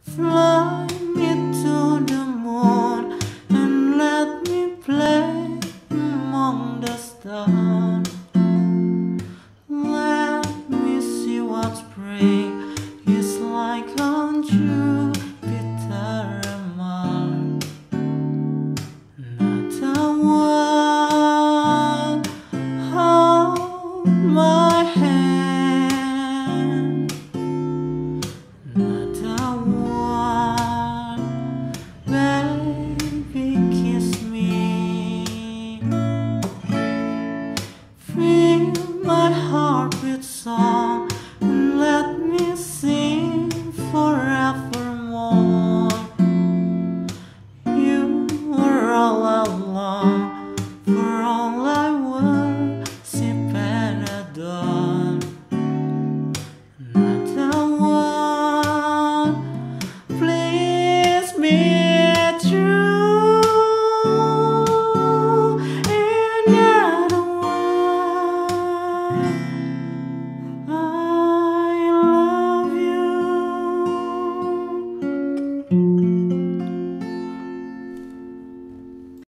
Fly me to the moon and let me play among the stars. Let me see what spring is like on Jupiter and Mars. Not a one hold my hand. Not a one baby kiss me. Fill my heart with song and let me sing forevermore. You are all I long, for all I worship and adore. Not a one, please be true. And not a one